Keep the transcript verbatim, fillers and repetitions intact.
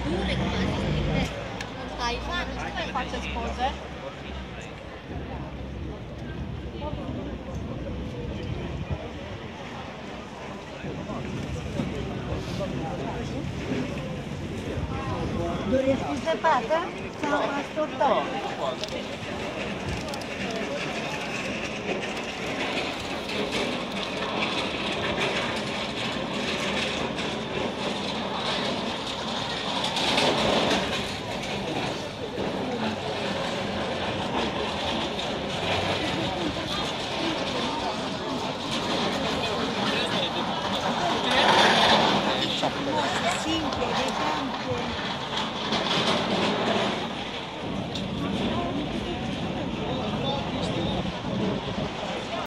Taiwan, nu mai faceți poze? Doriți cu zăpadă sau ascultăm? Thank you.